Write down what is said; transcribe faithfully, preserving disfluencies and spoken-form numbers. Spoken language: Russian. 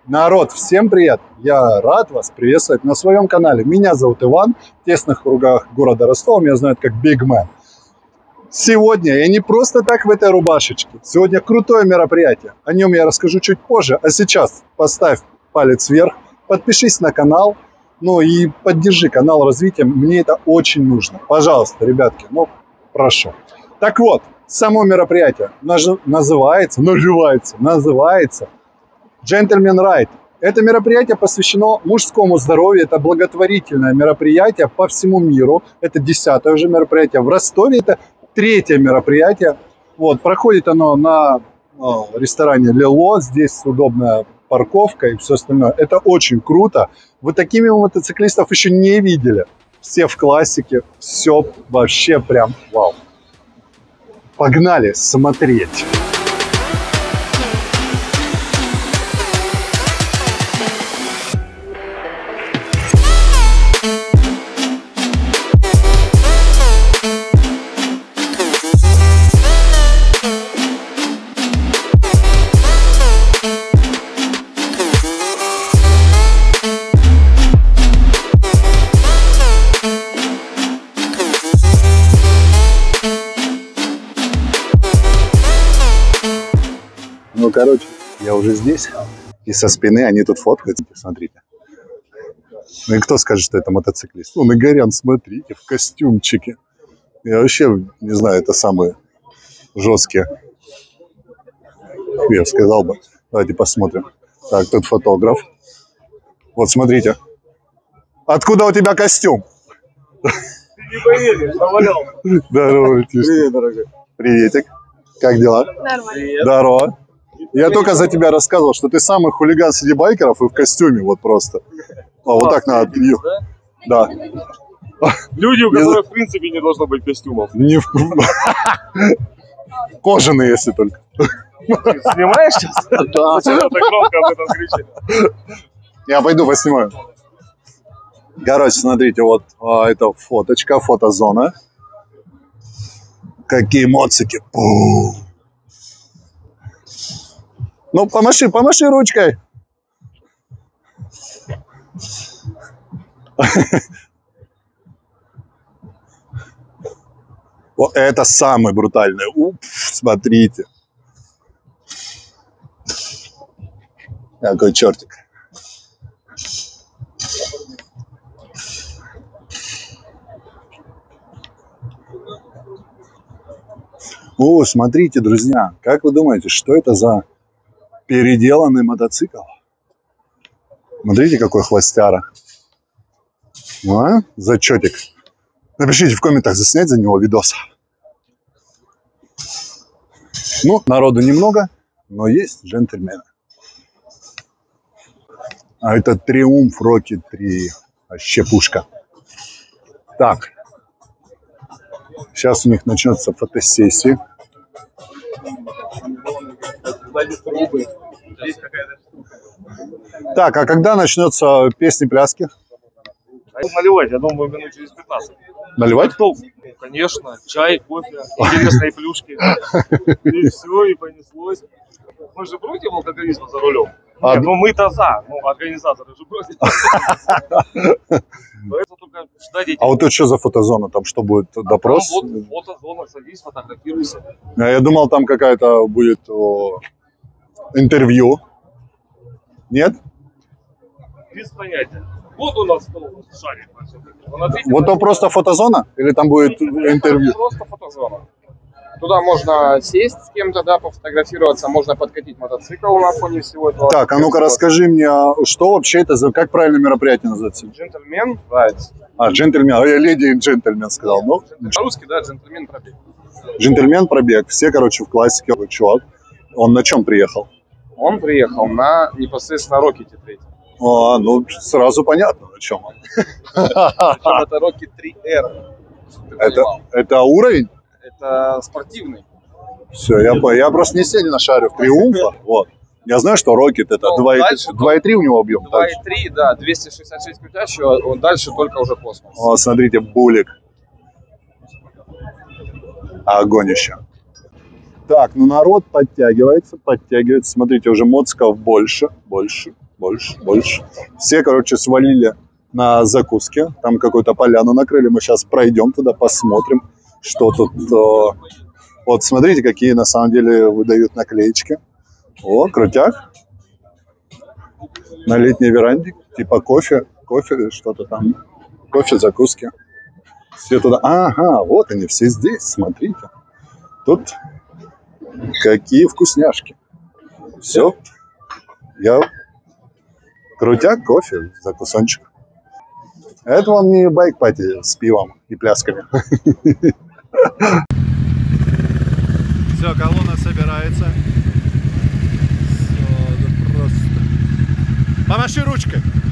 Народ, всем привет! Я рад вас приветствовать на своем канале. Меня зовут Иван. В тесных кругах города Ростова меня знают как Big Man. Сегодня я не просто так в этой рубашечке. Сегодня крутое мероприятие. О нем я расскажу чуть позже. А сейчас поставь палец вверх, подпишись на канал, ну и поддержи канал развития. Мне это очень нужно. Пожалуйста, ребятки, ну прошу. Так вот, само мероприятие называется, называется, называется Gentleman Ride. Это мероприятие посвящено мужскому здоровью. Это благотворительное мероприятие по всему миру. Это десятое уже мероприятие. В Ростове это третье мероприятие. Вот, проходит оно на о, ресторане Лило. Здесь удобная парковка и все остальное. Это очень круто. Вы такими мотоциклистов еще не видели. Все в классике. Все вообще прям вау. Погнали смотреть. Ну, короче, я уже здесь, и со спины они тут фоткаются, смотрите. Ну и кто скажет, что это мотоциклист? Ну, Нагорян, смотрите, в костюмчике. Я вообще, не знаю, это самые жесткие. Я сказал бы. Давайте посмотрим. Так, тут фотограф. Вот, смотрите. Откуда у тебя костюм? Ты не поверишь, навалял. Здорово, Привет, дорогой. Приветик. Как дела? Нормально. Здорово. Я только за тебя рассказывал, что ты самый хулиган среди байкеров и в костюме, вот просто. А, вот так надо. Да. Люди, у которых в принципе не должно быть костюмов. Не в... Кожаные, если только. Ты снимаешь сейчас? Да. Зачем ты так громко об этом кричишь? Я пойду поснимаю. Короче, смотрите, вот а, это фоточка, фотозона. Какие моцики. Пу. Ну, помаши, помаши ручкой. Вот это самый брутальный. Уп, смотрите. Какой чертик. О, смотрите, друзья. Как вы думаете, что это за переделанный мотоцикл? Смотрите, какой хвостяра. А? Зачетик. Напишите в комментах, заснять за него видос. Ну, народу немного, но есть джентльмены. А это Триумф Рокки три. Вообще пушка. Так. Сейчас у них начнется фотосессия. Так, а когда начнется песни-пляски? Наливать, я думаю, минут через пятнадцать. Наливать? Ну, конечно, чай, кофе, интересные плюшки. И все, и понеслось. Мы же против алкоголизма за рулем. А... Нет, ну мы-то за, ну организаторы же против. Поэтому только ждать этих... А вот это что за фотозона? Там что будет, а допрос? Там вот фотозона, садись, фотографируйся. Я думал, там какая-то будет о, интервью. Нет? Без понятия. Вот у нас шарик. Вот то просто фотозона? Или там будет интервью? Просто фотозона. Туда можно сесть с кем-то, да, пофотографироваться, можно подкатить мотоцикл на фоне всего этого. Так, а ну-ка расскажи мне, что вообще это за, как правильно мероприятие называется? Джентльмен райд. А, джентльмен, а я леди и джентльмен сказал, ну? По-русски, да, джентльмен пробег. Джентльмен пробег, все, короче, в классике, чувак. Он на чем приехал? Он приехал на непосредственно Рокки три. А, ну, сразу понятно, на чем он. Это Рокки три эр. Это, это уровень? Это спортивный. Все, я, я просто не сильно шарю в Триумфа. Вот. Я знаю, что Рокет это Ну, два и три у него объем. два и три, да, двести шестьдесят шесть крутящего, он дальше только уже космос. О, смотрите, булик. Огонь еще. Так, ну народ подтягивается, подтягивается. Смотрите, уже моцков больше, больше. больше, больше. Все, короче, свалили на закуски. Там какую-то поляну накрыли. Мы сейчас пройдем туда, посмотрим, что тут. Э... Вот, смотрите, какие на самом деле выдают наклеечки. О, крутяк. На летней веранде. Типа кофе, кофе, что-то там. Кофе, закуски. Все туда. Ага, вот они все здесь, смотрите. Тут какие вкусняшки. Все. Я... Крутяк, кофе, закусончик. Это вам не байк-пати с пивом и плясками. Все, колонна собирается. Все, это просто... Помаши ручкой.